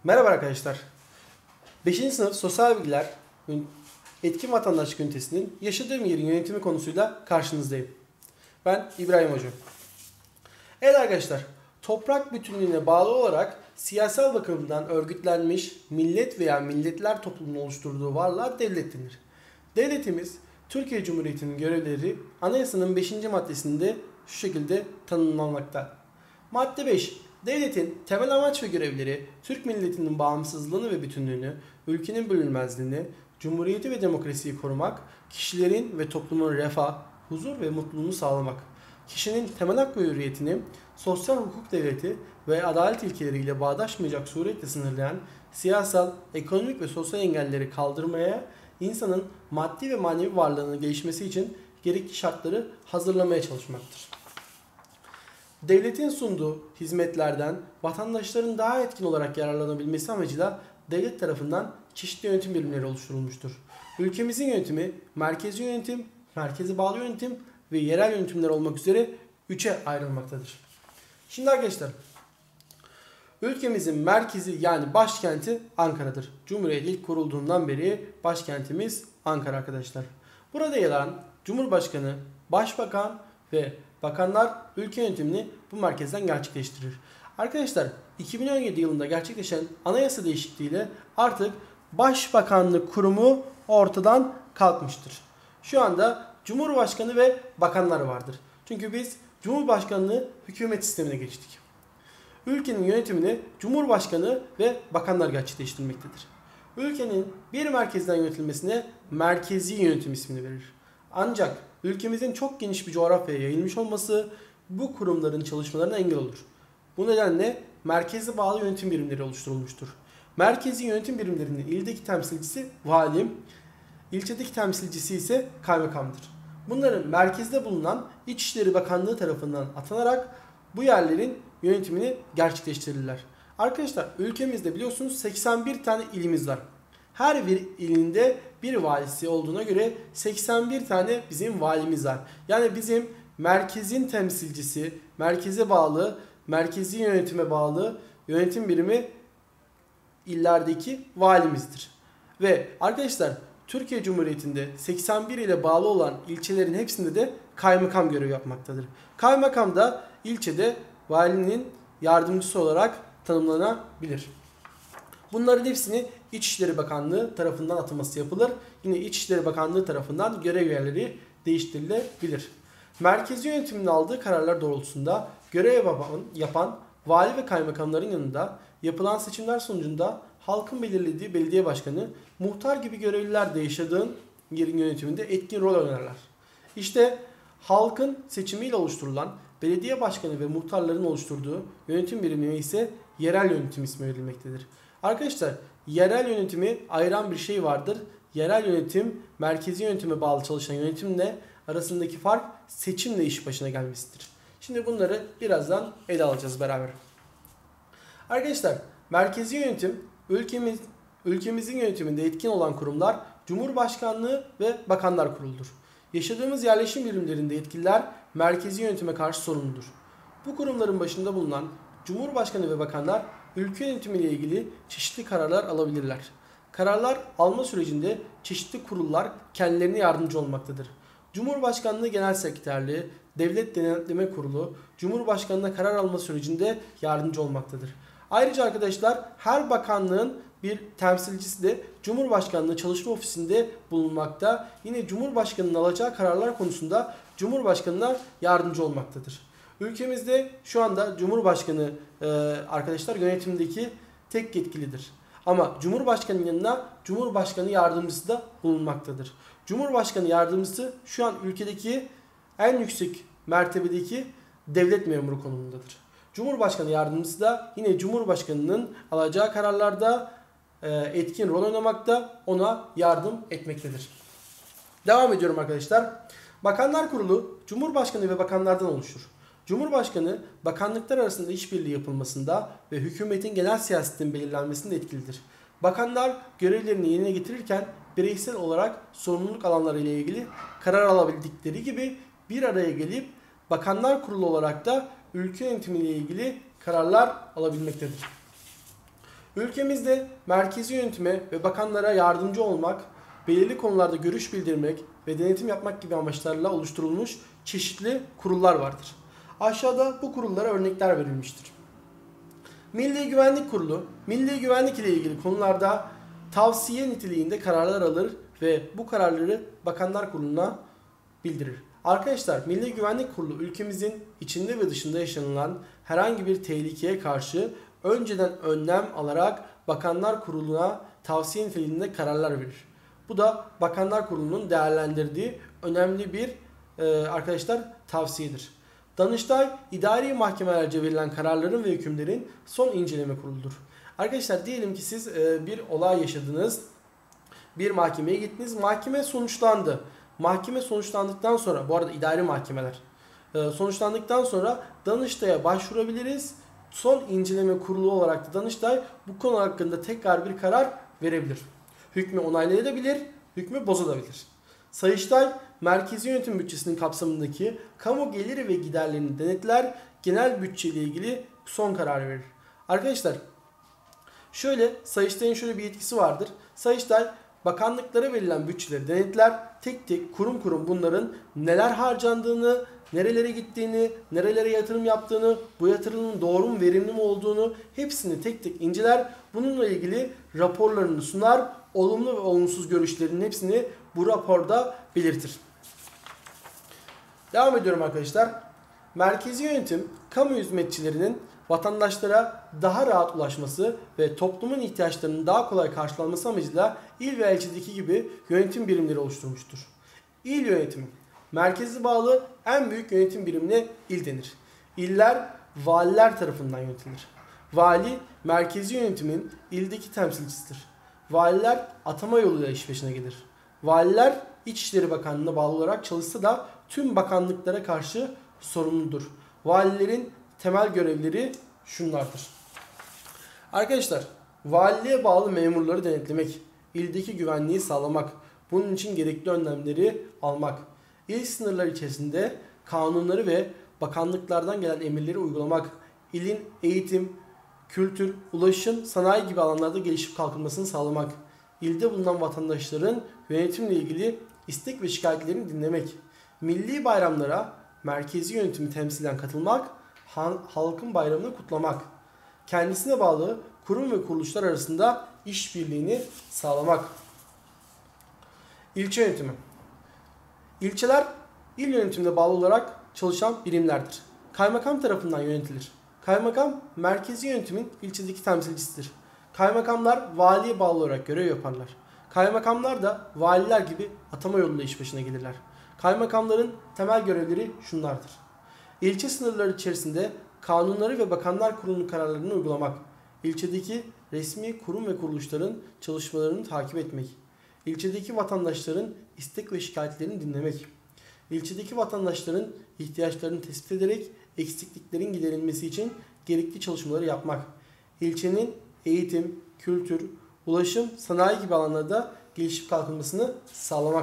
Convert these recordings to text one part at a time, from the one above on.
Merhaba arkadaşlar. 5. sınıf Sosyal Bilgiler Etkin Vatandaşlık Ünitesi'nin yaşadığım yerin yönetimi konusuyla karşınızdayım. Ben İbrahim Hoca. Evet arkadaşlar, toprak bütünlüğüne bağlı olarak siyasal bakımdan örgütlenmiş millet veya milletler toplumunun oluşturduğu varlığa devlet denir. Devletimiz Türkiye Cumhuriyeti'nin görevleri Anayasanın 5. maddesinde şu şekilde tanımlanmakta. Madde 5. Devletin temel amaç ve görevleri Türk milletinin bağımsızlığını ve bütünlüğünü, ülkenin bölünmezliğini, cumhuriyeti ve demokrasiyi korumak, kişilerin ve toplumun refah, huzur ve mutluluğunu sağlamak, kişinin temel hak ve hürriyetini sosyal hukuk devleti ve adalet ilkeleriyle bağdaşmayacak suretle sınırlayan siyasal, ekonomik ve sosyal engelleri kaldırmaya, insanın maddi ve manevi varlığının gelişmesi için gerekli şartları hazırlamaya çalışmaktır. Devletin sunduğu hizmetlerden vatandaşların daha etkin olarak yararlanabilmesi amacıyla devlet tarafından çeşitli yönetim birimleri oluşturulmuştur. Ülkemizin yönetimi merkezi yönetim, merkeze bağlı yönetim ve yerel yönetimler olmak üzere 3'e ayrılmaktadır. Şimdi arkadaşlar, ülkemizin merkezi yani başkenti Ankara'dır. Cumhuriyet ilk kurulduğundan beri başkentimiz Ankara arkadaşlar. Burada yer alan Cumhurbaşkanı, Başbakan ve bakanlar ülke yönetimini bu merkezden gerçekleştirir. Arkadaşlar 2017 yılında gerçekleşen anayasa değişikliğiyle artık Başbakanlık kurumu ortadan kalkmıştır. Şu anda Cumhurbaşkanı ve bakanlar vardır. Çünkü biz Cumhurbaşkanlığı hükümet sistemine geçtik. Ülkenin yönetimini Cumhurbaşkanı ve bakanlar gerçekleştirmektedir. Ülkenin bir merkezden yönetilmesine merkezi yönetim ismini verir. Ancak ülkemizin çok geniş bir coğrafyaya yayılmış olması bu kurumların çalışmalarına engel olur. Bu nedenle merkeze bağlı yönetim birimleri oluşturulmuştur. Merkezi yönetim birimlerinin ildeki temsilcisi vali, ilçedeki temsilcisi ise kaymakamdır. Bunların merkezde bulunan İçişleri Bakanlığı tarafından atanarak bu yerlerin yönetimini gerçekleştirirler. Arkadaşlar ülkemizde biliyorsunuz 81 tane ilimiz var. Her bir ilinde bir valisi olduğuna göre 81 tane bizim valimiz var. Yani bizim merkezin temsilcisi, merkeze bağlı, merkezi yönetime bağlı yönetim birimi illerdeki valimizdir. Ve arkadaşlar Türkiye Cumhuriyeti'nde 81 ile bağlı olan ilçelerin hepsinde de kaymakam görev yapmaktadır. Kaymakam da ilçede valinin yardımcısı olarak tanımlanabilir. Bunların hepsini İçişleri Bakanlığı tarafından ataması yapılır. Yine İçişleri Bakanlığı tarafından görev yerleri değiştirilebilir. Merkezi yönetimin aldığı kararlar doğrultusunda görev yapan vali ve kaymakamların yanında yapılan seçimler sonucunda halkın belirlediği belediye başkanı, muhtar gibi görevliler de yaşadığın yerin yönetiminde etkin rol oynarlar. İşte halkın seçimiyle oluşturulan belediye başkanı ve muhtarların oluşturduğu yönetim birimine ise yerel yönetim ismi verilmektedir. Arkadaşlar yerel yönetimi ayıran bir şey vardır. Yerel yönetim merkezi yönetime bağlı çalışan yönetimle arasındaki fark seçimle iş başına gelmesidir. Şimdi bunları birazdan ele alacağız beraber. Arkadaşlar merkezi yönetim ülkemizin yönetiminde etkin olan kurumlar Cumhurbaşkanlığı ve Bakanlar Kurulu'dur. Yaşadığımız yerleşim birimlerinde yetkililer merkezi yönetime karşı sorumludur. Bu kurumların başında bulunan Cumhurbaşkanı ve bakanlar ülke yönetimiyle ilgili çeşitli kararlar alabilirler. Kararlar alma sürecinde çeşitli kurullar kendilerine yardımcı olmaktadır. Cumhurbaşkanlığı Genel Sekreterliği, Devlet Denetleme Kurulu, Cumhurbaşkanına karar alma sürecinde yardımcı olmaktadır. Ayrıca arkadaşlar her bakanlığın bir temsilcisi de Cumhurbaşkanlığı Çalışma Ofisi'nde bulunmakta. Yine Cumhurbaşkanının alacağı kararlar konusunda Cumhurbaşkanına yardımcı olmaktadır. Ülkemizde şu anda Cumhurbaşkanı arkadaşlar yönetimdeki tek yetkilidir. Ama Cumhurbaşkanının yanına Cumhurbaşkanı yardımcısı da bulunmaktadır. Cumhurbaşkanı yardımcısı şu an ülkedeki en yüksek mertebedeki devlet memuru konumundadır. Cumhurbaşkanı yardımcısı da yine Cumhurbaşkanının alacağı kararlarda etkin rol oynamakta, ona yardım etmektedir. Devam ediyorum arkadaşlar. Bakanlar Kurulu Cumhurbaşkanı ve bakanlardan oluşur. Cumhurbaşkanı bakanlıklar arasında işbirliği yapılmasında ve hükümetin genel siyasetinin belirlenmesinde etkilidir. Bakanlar görevlerini yerine getirirken bireysel olarak sorumluluk alanları ile ilgili karar alabildikleri gibi bir araya gelip Bakanlar Kurulu olarak da ülke yönetimiyle ilgili kararlar alabilmektedir. Ülkemizde merkezi yönetime ve bakanlara yardımcı olmak, belirli konularda görüş bildirmek ve denetim yapmak gibi amaçlarla oluşturulmuş çeşitli kurullar vardır. Aşağıda bu kurullara örnekler verilmiştir. Milli Güvenlik Kurulu, milli güvenlik ile ilgili konularda tavsiye niteliğinde kararlar alır ve bu kararları Bakanlar Kurulu'na bildirir. Arkadaşlar, Milli Güvenlik Kurulu ülkemizin içinde ve dışında yaşanılan herhangi bir tehlikeye karşı önceden önlem alarak Bakanlar Kurulu'na tavsiye niteliğinde kararlar verir. Bu da Bakanlar Kurulu'nun değerlendirdiği önemli bir arkadaşlar tavsiyedir. Danıştay, idari mahkemelerce verilen kararların ve hükümlerin son inceleme kuruludur. Arkadaşlar, diyelim ki siz bir olay yaşadınız, bir mahkemeye gittiniz, mahkeme sonuçlandı. Mahkeme sonuçlandıktan sonra, bu arada idari mahkemeler sonuçlandıktan sonra Danıştay'a başvurabiliriz. Son inceleme kurulu olarak da Danıştay bu konu hakkında tekrar bir karar verebilir. Hükmü onaylayabilir, hükmü bozulabilir. Sayıştay, merkezi yönetim bütçesinin kapsamındaki kamu geliri ve giderlerini denetler, genel bütçe ile ilgili son karar verir. Arkadaşlar, şöyle, Sayıştay'ın şöyle bir etkisi vardır. Sayıştay, bakanlıklara verilen bütçeleri denetler, tek tek kurum kurum bunların neler harcandığını, nerelere gittiğini, nerelere yatırım yaptığını, bu yatırımın doğru mu, verimli mi olduğunu hepsini tek tek inceler. Bununla ilgili raporlarını sunar, olumlu ve olumsuz görüşlerinin hepsini bu raporda belirtir. Devam ediyorum arkadaşlar. Merkezi yönetim, kamu hizmetçilerinin vatandaşlara daha rahat ulaşması ve toplumun ihtiyaçlarının daha kolay karşılanması amacıyla il ve ilçedeki gibi yönetim birimleri oluşturmuştur. İl yönetimi, merkeze bağlı en büyük yönetim birimine il denir. İller valiler tarafından yönetilir. Vali, merkezi yönetimin ildeki temsilcisidir. Valiler atama yoluyla iş başına gelir. Valiler İçişleri Bakanlığı'na bağlı olarak çalışsa da tüm bakanlıklara karşı sorumludur. Valilerin temel görevleri şunlardır. Arkadaşlar, valiliğe bağlı memurları denetlemek, ildeki güvenliği sağlamak, bunun için gerekli önlemleri almak, il sınırları içerisinde kanunları ve bakanlıklardan gelen emirleri uygulamak, ilin eğitim, kültür, ulaşım, sanayi gibi alanlarda gelişip kalkınmasını sağlamak, ilde bulunan vatandaşların yönetimle ilgili istek ve şikayetlerini dinlemek, milli bayramlara merkezi yönetimi temsilen katılmak, halkın bayramını kutlamak, kendisine bağlı kurum ve kuruluşlar arasında işbirliğini sağlamak. İlçe yönetimi. İlçeler il yönetimine bağlı olarak çalışan birimlerdir. Kaymakam tarafından yönetilir. Kaymakam merkezi yönetimin ilçedeki temsilcisidir. Kaymakamlar valiye bağlı olarak görev yaparlar. Kaymakamlar da valiler gibi atama yoluyla iş başına gelirler. Kaymakamların temel görevleri şunlardır. İlçe sınırları içerisinde kanunları ve Bakanlar Kurulu'nun kararlarını uygulamak, ilçedeki resmi kurum ve kuruluşların çalışmalarını takip etmek, ilçedeki vatandaşların istek ve şikayetlerini dinlemek, ilçedeki vatandaşların ihtiyaçlarını tespit ederek eksikliklerin giderilmesi için gerekli çalışmaları yapmak, ilçenin eğitim, kültür, ulaşım, sanayi gibi alanlarda gelişip kalkınmasını sağlamak.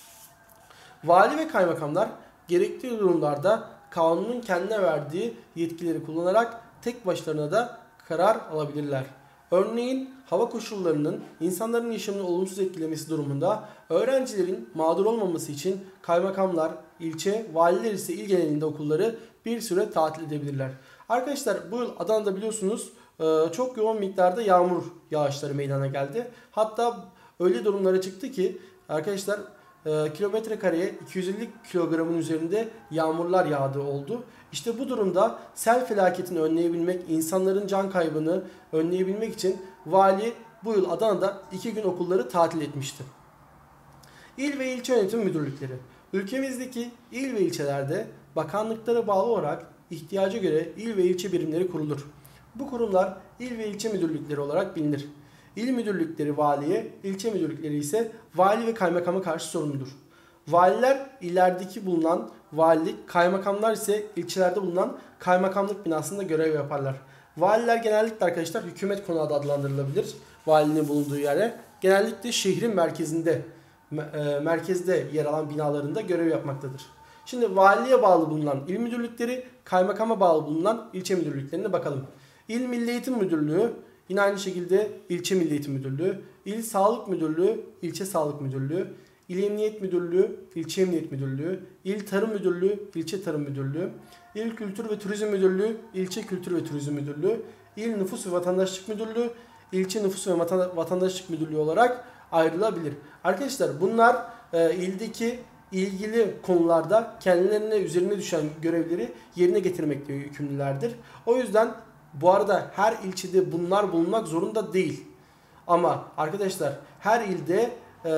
Vali ve kaymakamlar gerekli durumlarda kanunun kendine verdiği yetkileri kullanarak tek başlarına da karar alabilirler. Örneğin hava koşullarının insanların yaşamını olumsuz etkilemesi durumunda öğrencilerin mağdur olmaması için kaymakamlar, ilçe, valiler ise il genelinde okulları bir süre tatil edebilirler. Arkadaşlar, bu yıl Adana'da biliyorsunuz çok yoğun miktarda yağmur yağışları meydana geldi. Hatta öyle durumlara çıktı ki arkadaşlar kilometre kareye 250 kilogramın üzerinde yağmurlar yağdığı oldu. İşte bu durumda sel felaketini önleyebilmek, insanların can kaybını önleyebilmek için vali bu yıl Adana'da 2 gün okulları tatil etmişti. İl ve ilçe yönetim müdürlükleri. Ülkemizdeki il ve ilçelerde bakanlıklara bağlı olarak ihtiyaca göre il ve ilçe birimleri kurulur. Bu kurumlar il ve ilçe müdürlükleri olarak bilinir. İl müdürlükleri valiye, ilçe müdürlükleri ise vali ve kaymakama karşı sorumludur. Valiler illerdeki bulunan valilik, kaymakamlar ise ilçelerde bulunan kaymakamlık binasında görev yaparlar. Valiler genellikle arkadaşlar hükümet konağı da adlandırılabilir. Valinin bulunduğu yere. Genellikle şehrin merkezde yer alan binalarında görev yapmaktadır. Şimdi valiliğe bağlı bulunan il müdürlükleri, kaymakama bağlı bulunan ilçe müdürlüklerine bakalım. İl Milli Eğitim Müdürlüğü Yine aynı şekilde ilçe Milli Eğitim Müdürlüğü, İl Sağlık Müdürlüğü, ilçe Sağlık Müdürlüğü, İl Emniyet Müdürlüğü, ilçe Emniyet Müdürlüğü, İl Tarım Müdürlüğü, ilçe Tarım Müdürlüğü, İl Kültür ve Turizm Müdürlüğü, ilçe Kültür ve Turizm Müdürlüğü, İl Nüfus ve Vatandaşlık Müdürlüğü, ilçe Nüfus ve Vatandaşlık Müdürlüğü olarak ayrılabilir. Arkadaşlar bunlar ildeki ilgili konularda kendilerine üzerine düşen görevleri yerine getirmekle yükümlülerdir. O yüzden bu arada her ilçede bunlar bulunmak zorunda değil. Ama arkadaşlar her ilde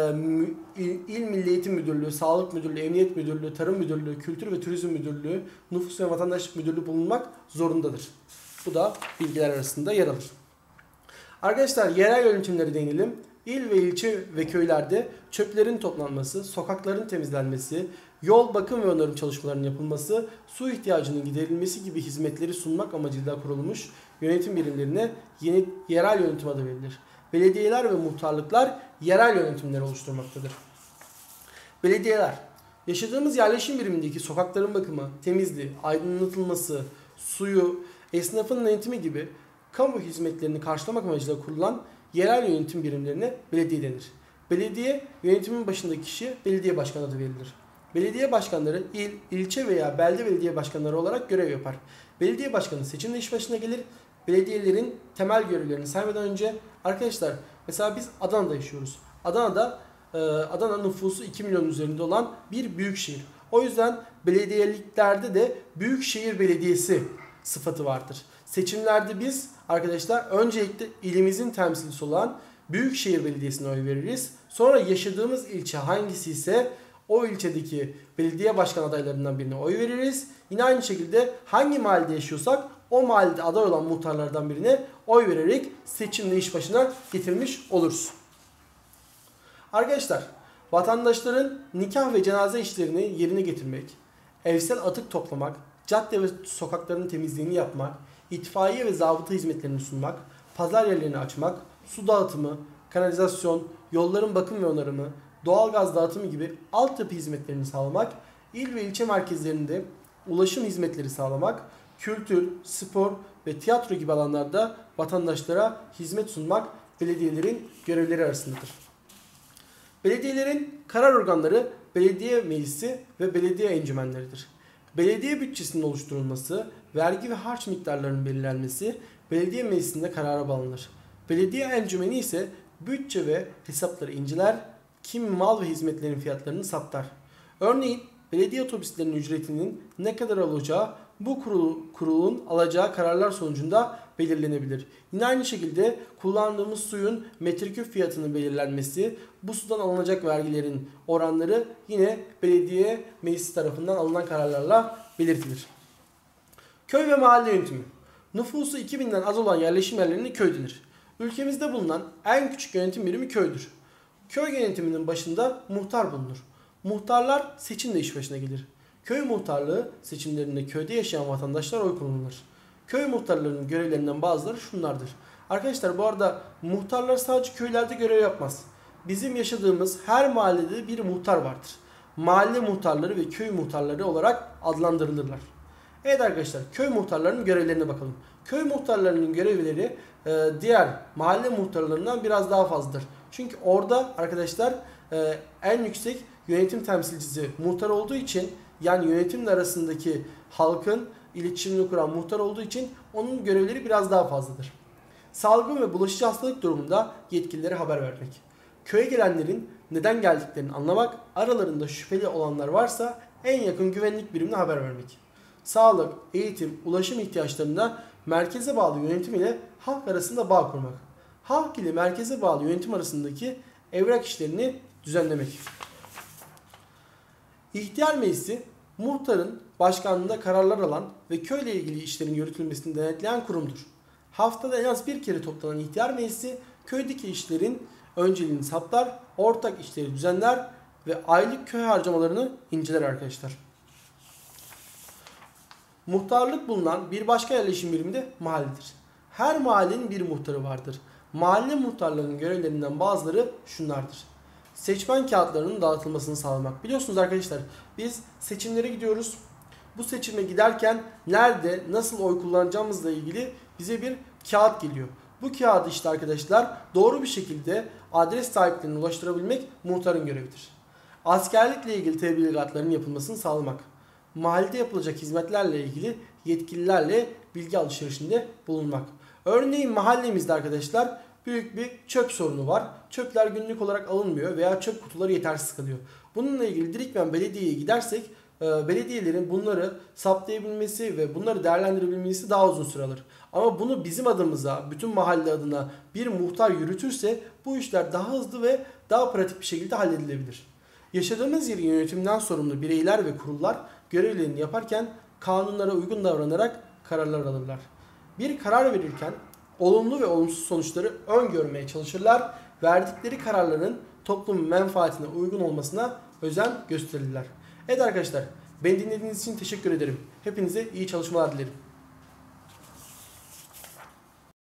İl Milli Eğitim Müdürlüğü, Sağlık Müdürlüğü, Emniyet Müdürlüğü, Tarım Müdürlüğü, Kültür ve Turizm Müdürlüğü, Nüfus ve Vatandaşlık Müdürlüğü bulunmak zorundadır. Bu da bilgiler arasında yer alır. Arkadaşlar yerel yönetimleri değinelim. İl ve ilçe ve köylerde çöplerin toplanması, sokakların temizlenmesi, yol bakım ve onarım çalışmalarının yapılması, su ihtiyacının giderilmesi gibi hizmetleri sunmak amacıyla kurulmuş yönetim birimlerine yeni yerel yönetim adı verilir. Belediyeler ve muhtarlıklar yerel yönetimleri oluşturmaktadır. Belediyeler, yaşadığımız yerleşim birimindeki sokakların bakımı, temizliği, aydınlatılması, suyu, esnafın denetimi gibi kamu hizmetlerini karşılamak amacıyla kurulan yerel yönetim birimlerine belediye denir. Belediye yönetimin başındaki kişiye belediye başkanı adı verilir. Belediye başkanları il, ilçe veya belde belediye başkanları olarak görev yapar. Belediye başkanı seçimle iş başına gelir. Belediyelerin temel görevlerini saymadan önce arkadaşlar mesela biz Adana'da yaşıyoruz. Adana nüfusu 2 milyon üzerinde olan bir büyük şehir. O yüzden belediyeliklerde de büyükşehir belediyesi sıfatı vardır. Seçimlerde biz arkadaşlar öncelikle ilimizin temsilcisi olan Büyükşehir Belediyesi'ne oy veririz. Sonra yaşadığımız ilçe hangisi ise o ilçedeki belediye başkan adaylarından birine oy veririz. Yine aynı şekilde hangi mahallede yaşıyorsak o mahallede aday olan muhtarlardan birine oy vererek seçimle iş başına getirmiş oluruz. Arkadaşlar vatandaşların nikah ve cenaze işlerini yerine getirmek, evsel atık toplamak, cadde ve sokakların temizliğini yapmak, itfaiye ve zabıta hizmetlerini sunmak, pazar yerlerini açmak, su dağıtımı, kanalizasyon, yolların bakım ve onarımı, doğalgaz dağıtımı gibi altyapı hizmetlerini sağlamak, il ve ilçe merkezlerinde ulaşım hizmetleri sağlamak, kültür, spor ve tiyatro gibi alanlarda vatandaşlara hizmet sunmak belediyelerin görevleri arasındadır. Belediyelerin karar organları belediye meclisi ve belediye encümenleridir. Belediye bütçesinin oluşturulması, vergi ve harç miktarlarının belirlenmesi belediye meclisinde karara bağlanır. Belediye encümeni ise bütçe ve hesapları inceler, kimi mal ve hizmetlerin fiyatlarını saptar. Örneğin belediye otobüslerinin ücretinin ne kadar olacağı bu kurulun alacağı kararlar sonucunda belirlenebilir. Yine aynı şekilde kullandığımız suyun metreküp fiyatının belirlenmesi, bu sudan alınacak vergilerin oranları yine belediye meclisi tarafından alınan kararlarla belirtilir. Köy ve mahalle yönetimi. Nüfusu 2000'den az olan yerleşim yerlerine köy denir. Ülkemizde bulunan en küçük yönetim birimi köydür. Köy yönetiminin başında muhtar bulunur. Muhtarlar seçimle iş başına gelir. Köy muhtarlığı seçimlerinde köyde yaşayan vatandaşlar oy kullanılır. Köy muhtarlarının görevlerinden bazıları şunlardır. Arkadaşlar bu arada muhtarlar sadece köylerde görev yapmaz. Bizim yaşadığımız her mahallede bir muhtar vardır. Mahalle muhtarları ve köy muhtarları olarak adlandırılırlar. Evet arkadaşlar köy muhtarlarının görevlerine bakalım. Köy muhtarlarının görevleri diğer mahalle muhtarlarından biraz daha fazladır. Çünkü orada arkadaşlar en yüksek yönetim temsilcisi muhtar olduğu için yani yönetimle arasındaki halkın iletişimini kuran muhtar olduğu için onun görevleri biraz daha fazladır. Salgın ve bulaşıcı hastalık durumunda yetkililere haber vermek. Köye gelenlerin neden geldiklerini anlamak, aralarında şüpheli olanlar varsa en yakın güvenlik birimine haber vermek. Sağlık, eğitim, ulaşım ihtiyaçlarında merkeze bağlı yönetim ile halk arasında bağ kurmak. Halk ile merkeze bağlı yönetim arasındaki evrak işlerini düzenlemek. İhtiyar Meclisi, muhtarın başkanlığında kararlar alan ve köyle ilgili işlerin yürütülmesini denetleyen kurumdur. Haftada en az bir kere toplanan ihtiyar meclisi, köydeki işlerin önceliğini saptar, ortak işleri düzenler ve aylık köy harcamalarını inceler arkadaşlar. Muhtarlık bulunan bir başka yerleşim birimi de mahalledir. Her mahallenin bir muhtarı vardır. Mahalle muhtarlarının görevlerinden bazıları şunlardır. Seçmen kağıtlarının dağıtılmasını sağlamak. Biliyorsunuz arkadaşlar biz seçimlere gidiyoruz. Bu seçime giderken nerede nasıl oy kullanacağımızla ilgili bize bir kağıt geliyor. Bu kağıdı işte arkadaşlar doğru bir şekilde adres sahiplerine ulaştırabilmek muhtarın görevidir. Askerlikle ilgili tebligatların yapılmasını sağlamak. Mahallede yapılacak hizmetlerle ilgili yetkililerle bilgi alışverişinde bulunmak. Örneğin mahallemizde arkadaşlar büyük bir çöp sorunu var. Çöpler günlük olarak alınmıyor veya çöp kutuları yetersiz kalıyor. Bununla ilgili direktmen belediyeye gidersek belediyelerin bunları saptayabilmesi ve bunları değerlendirebilmesi daha uzun süre alır. Ama bunu bizim adımıza, bütün mahalle adına bir muhtar yürütürse bu işler daha hızlı ve daha pratik bir şekilde halledilebilir. Yaşadığımız yerin yönetiminden sorumlu bireyler ve kurullar görevlerini yaparken kanunlara uygun davranarak kararlar alırlar. Bir karar verirken olumlu ve olumsuz sonuçları öngörmeye çalışırlar. Verdikleri kararların toplumun menfaatine uygun olmasına özen gösterirler. Evet arkadaşlar, beni dinlediğiniz için teşekkür ederim. Hepinize iyi çalışmalar dilerim.